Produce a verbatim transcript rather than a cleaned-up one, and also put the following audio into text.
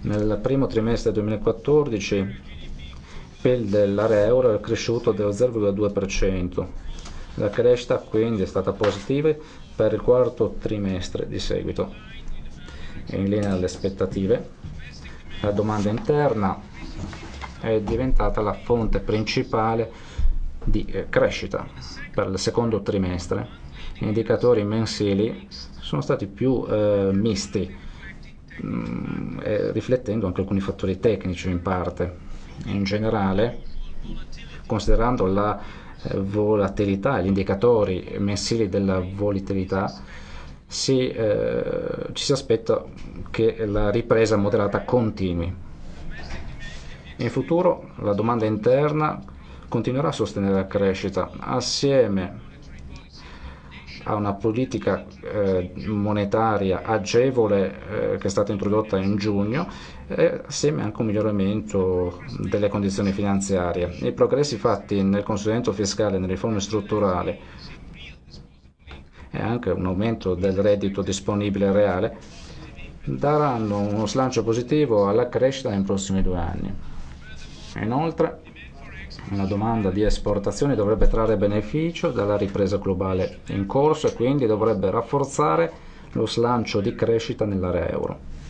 Nel primo trimestre duemilaquattordici il P I L dell'area euro è cresciuto dello zero virgola due per cento. La crescita quindi è stata positiva per il quarto trimestre di seguito. In linea alle aspettative, la domanda interna è diventata la fonte principale di crescita per il secondo trimestre. Gli indicatori mensili sono stati più eh, misti, mh, eh, riflettendo anche alcuni fattori tecnici in parte. In generale, considerando la eh, volatilità, gli indicatori mensili della volatilità, si, eh, ci si aspetta che la ripresa moderata continui. In futuro la domanda interna continuerà a sostenere la crescita assieme a una politica eh, monetaria agevole eh, che è stata introdotta in giugno, e assieme anche a un miglioramento delle condizioni finanziarie. I progressi fatti nel consolidamento fiscale e nelle riforme strutturali e anche un aumento del reddito disponibile reale daranno uno slancio positivo alla crescita nei prossimi due anni. Inoltre, una domanda di esportazioni dovrebbe trarre beneficio dalla ripresa globale in corso e quindi dovrebbe rafforzare lo slancio di crescita nell'area euro.